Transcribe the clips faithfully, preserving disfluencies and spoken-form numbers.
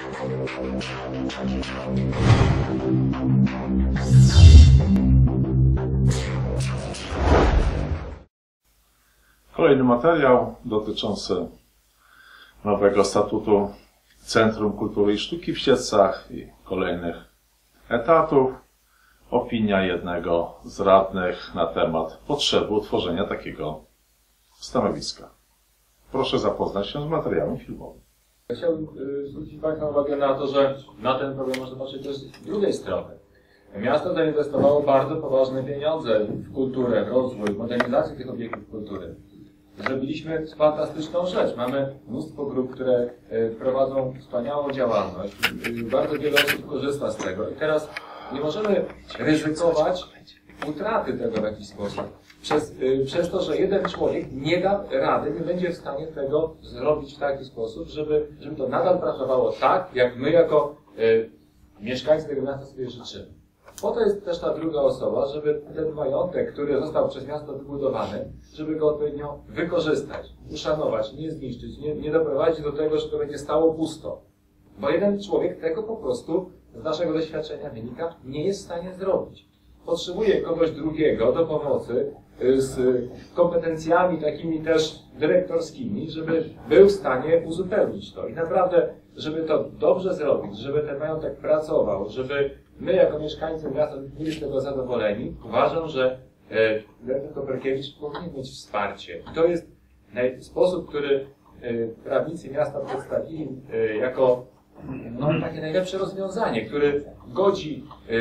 Kolejny materiał dotyczący nowego statutu Centrum Kultury i Sztuki w Siedlcach i kolejnych etatów. Opinia jednego z radnych na temat potrzeby utworzenia takiego stanowiska. Proszę zapoznać się z materiałem filmowym. Chciałbym zwrócić Państwa uwagę na to, że na ten problem można patrzeć też z drugiej strony. Miasto zainwestowało bardzo poważne pieniądze w kulturę, w rozwój, w modernizację tych obiektów kultury. Zrobiliśmy fantastyczną rzecz. Mamy mnóstwo grup, które prowadzą wspaniałą działalność. Bardzo wiele osób korzysta z tego. I teraz nie możemy ryzykować utraty tego w jakiś sposób. Przez, przez to, że jeden człowiek nie da rady, nie będzie w stanie tego zrobić w taki sposób, żeby, żeby to nadal pracowało tak, jak my jako y, mieszkańcy tego miasta sobie życzymy. Po to jest też ta druga osoba, żeby ten majątek, który został przez miasto wybudowany, żeby go odpowiednio wykorzystać, uszanować, nie zniszczyć, nie, nie doprowadzić do tego, że to będzie stało pusto. Bo jeden człowiek tego po prostu z naszego doświadczenia wynika, nie jest w stanie zrobić. Potrzebuje kogoś drugiego do pomocy z kompetencjami takimi też dyrektorskimi, żeby był w stanie uzupełnić to. I naprawdę, żeby to dobrze zrobić, żeby ten majątek pracował, żeby my jako mieszkańcy miasta byli z tego zadowoleni, uważam, że dyrektor Koperkiewicz powinien mieć wsparcie. I to jest sposób, który prawnicy miasta przedstawili jako no, takie najlepsze rozwiązanie, który godzi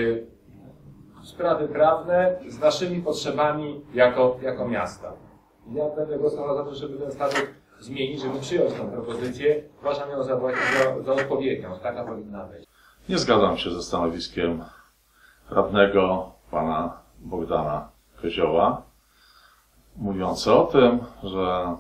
sprawy prawne z naszymi potrzebami jako, jako miasta. Ja będę głosował za to, żeby ten statut zmienić, żeby przyjąć tę propozycję. Uważam ją za, za, za odpowiednią, taka powinna być. Nie zgadzam się ze stanowiskiem radnego pana Bogdana Kozioła, mówiący o tym, że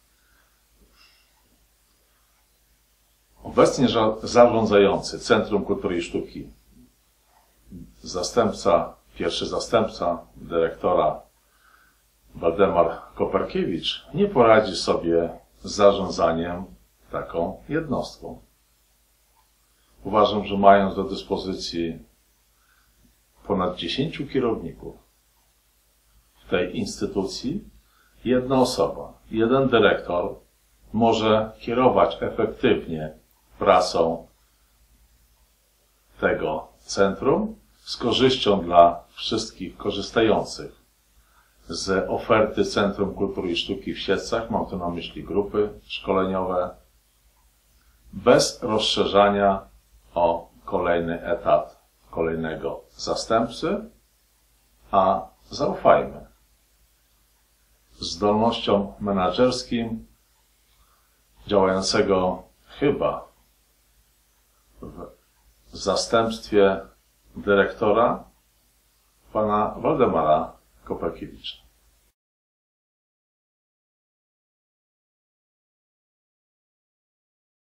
obecnie zarządzający Centrum Kultury i Sztuki, zastępca, pierwszy zastępca dyrektora Waldemar Koperkiewicz nie poradzi sobie z zarządzaniem taką jednostką. Uważam, że mając do dyspozycji ponad dziesięciu kierowników w tej instytucji, jedna osoba, jeden dyrektor może kierować efektywnie pracą tego centrum z korzyścią dla wszystkich korzystających z oferty Centrum Kultury i Sztuki w Siedlcach, mam tu na myśli grupy szkoleniowe, bez rozszerzania o kolejny etat kolejnego zastępcy, a zaufajmy zdolnościom menedżerskim działającego chyba w zastępstwie dyrektora pana Waldemara Koperkiewicza.